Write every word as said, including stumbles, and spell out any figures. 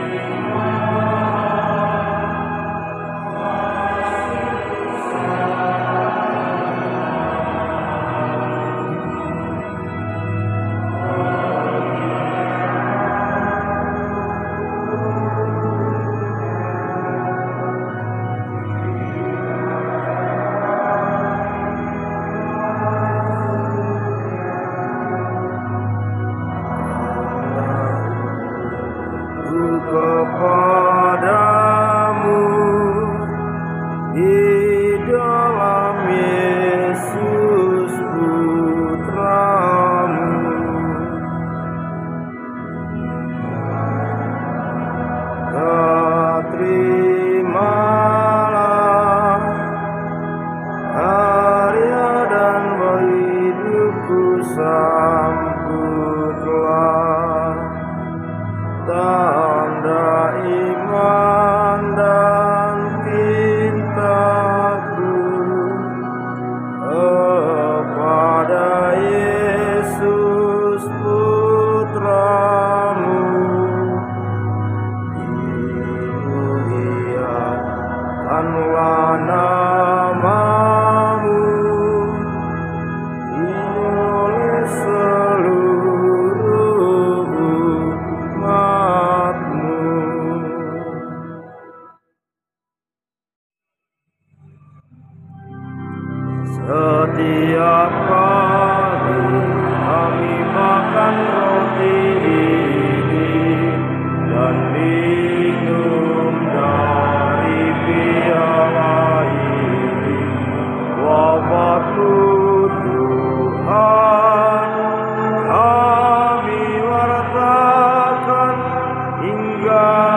Kepadamu di dalam Yesus Putramu, terimalah karya dan hidupku sambutlah tanda iman dan cintaku kepada Yesus Putramu. Dimuliakanlah namamu oleh seluruh umatmu. Setiap kali kami makan roti ini dan minum dari piala ini, wafat-Mu Tuhan kami wartakan hingga